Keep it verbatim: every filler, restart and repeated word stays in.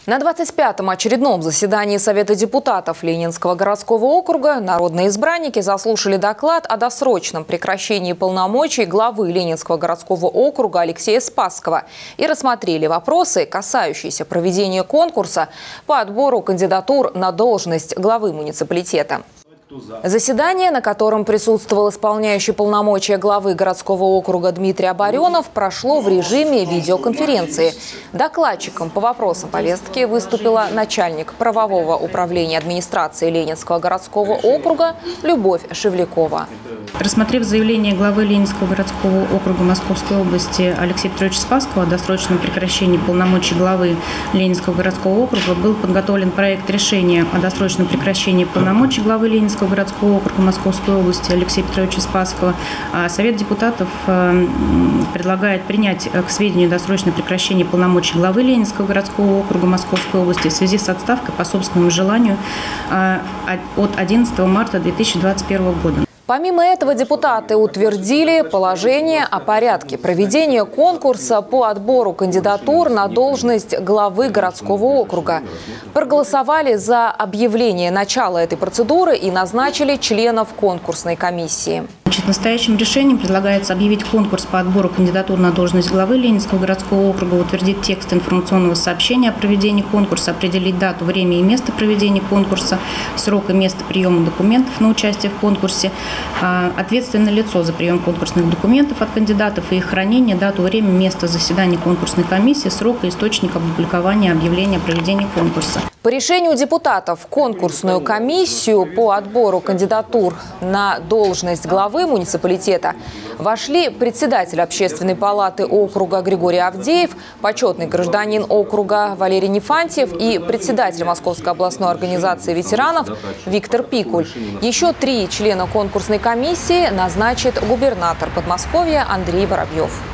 На двадцать пятом очередном заседании Совета депутатов Ленинского городского округа народные избранники заслушали доклад о досрочном прекращении полномочий главы Ленинского городского округа Алексея Спасского и рассмотрели вопросы, касающиеся проведения конкурса по отбору кандидатур на должность главы муниципалитета. Заседание, на котором присутствовал исполняющий полномочия главы городского округа Дмитрий Оборенов, прошло в режиме видеоконференции. Докладчиком по вопросам повестки выступила начальник правового управления администрации Ленинского городского округа Любовь Шевлякова. Рассмотрев заявление главы Ленинского городского округа Московской области Алексея Петровича Спасского о досрочном прекращении полномочий главы Ленинского городского округа, был подготовлен проект решения о досрочном прекращении полномочий главы Ленинского городского округа Московской области Алексея Петровича Спасского. Совет депутатов предлагает принять к сведению досрочное прекращение полномочий главы Ленинского городского округа Московской области в связи с отставкой по собственному желанию от одиннадцатого марта две тысячи двадцать первого года. Помимо этого, депутаты утвердили положение о порядке проведения конкурса по отбору кандидатур на должность главы городского округа. Проголосовали за объявление начала этой процедуры и назначили членов конкурсной комиссии. Значит, настоящим решением предлагается объявить конкурс по отбору кандидатур на должность главы Ленинского городского округа, утвердить текст информационного сообщения о проведении конкурса, определить дату, время и место проведения конкурса, срок и место приема документов на участие в конкурсе, ответственное лицо за прием конкурсных документов от кандидатов и их хранение, дату, время, место заседания конкурсной комиссии, срок и источник опубликования объявления о проведении конкурса. По решению депутатов в конкурсную комиссию по отбору кандидатур на должность главы муниципалитета вошли председатель Общественной палаты округа Григорий Авдеев, почетный гражданин округа Валерий Нефантьев и председатель Московской областной организации ветеранов Виктор Пикуль. Еще три члена конкурсной комиссии назначит губернатор Подмосковья Андрей Воробьев.